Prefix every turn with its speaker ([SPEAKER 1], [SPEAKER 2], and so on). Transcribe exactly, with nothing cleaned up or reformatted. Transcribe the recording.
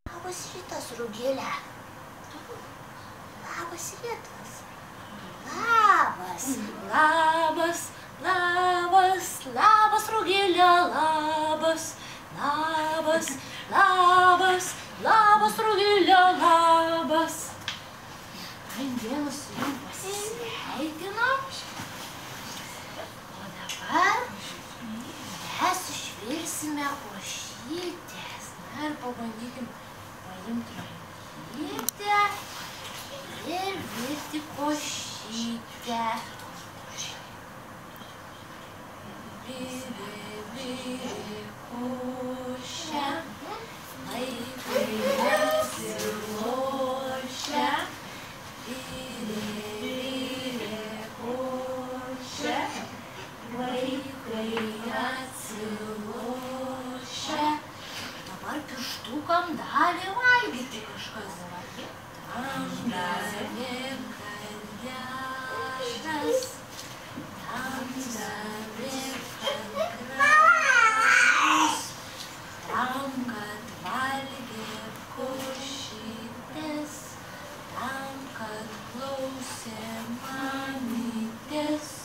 [SPEAKER 1] Labas rytas, Rugile. Labas rytas. Labas.
[SPEAKER 2] Labas, labas, labas, Rugile, labas. Labas, labas, labas, Rugile, labas. Šiandieną su jum pasisveikinam. O dabar mes išvirsime košytės. Na ir pabandykim paimti rankytę ir virti košytę. Virė, virė košę, vaikai atsilošia. Virė, virė košę, vaikai atsilošia. Dabar pirštukam dalį valgyti kažkas. Tam davė kalėdas, tam davė kankrus, tam, kad valgė košytės, tam, kad klausė mamytės.